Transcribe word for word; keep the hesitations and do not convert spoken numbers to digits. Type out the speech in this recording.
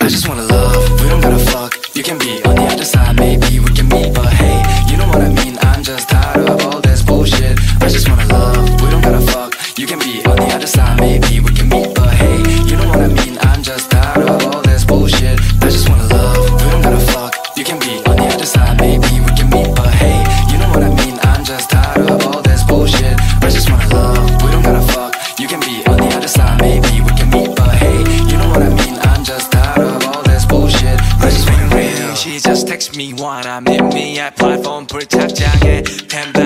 I just wanna love, we don't gotta fuck. You can be on the other side, maybe we can meet. But hey, you know what I mean, I'm just tired of all this bullshit. I just wanna love, we don't gotta fuck. You can be on the other side, maybe we can meet. But hey, you know what I mean, I'm just tired of all this bullshit. I just wanna love, we don't gotta fuck. You can be on the other side, maybe we can meet. But hey, you know what I mean, I'm just tired of all this bullshit. I just wanna love, we don't gotta fuck. You can be on the other side, maybe we can meet. But hey, you know what I mean, I'm just tired of all this bullshit. I just wanna real. She just text me wanna meet me at platform 불착장에